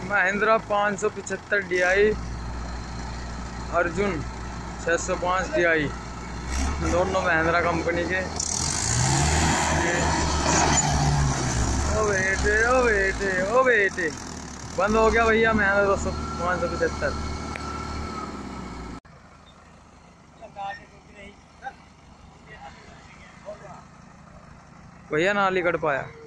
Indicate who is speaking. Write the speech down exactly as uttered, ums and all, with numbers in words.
Speaker 1: महिंद्रा पाँच सौ पचहत्तर डी आई, अर्जुन छः सौ पाँच डी आई, दोनों महिंद्रा कंपनी के। ओ बेटे ओ बेटे ओ बेटे बंद हो गया भैया महिंद्रा दो सौ पाँच सौ पचहत्तर। भैया नाली कट पाया।